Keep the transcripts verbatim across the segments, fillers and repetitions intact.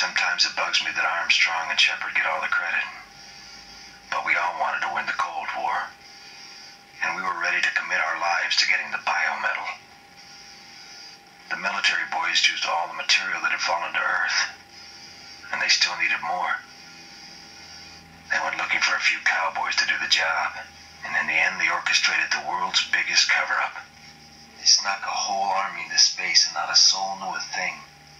Sometimes it bugs me that Armstrong and Shepard get all the credit. But we all wanted to win the Cold War. And we were ready to commit our lives to getting the biometal. The military boys used all the material that had fallen to Earth. And they still needed more. They went looking for a few cowboys to do the job. And in the end, they orchestrated the world's biggest cover-up. They snuck a whole army into space and not a soul knew a thing.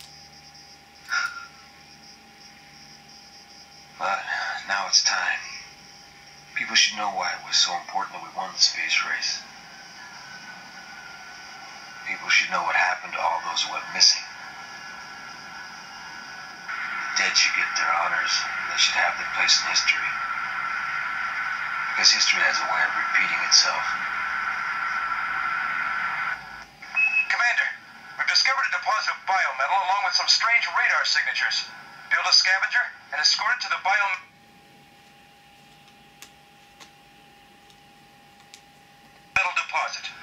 But now it's time. People should know why it was so important that we won the space race. People should know what happened to all those who went missing. The dead should get their honors. They should have their place in history. Because history has a way of repeating itself. Commander, we've discovered a deposit of biometal along with some strange radar signatures. Build a scavenger and escort it to the biometal deposit.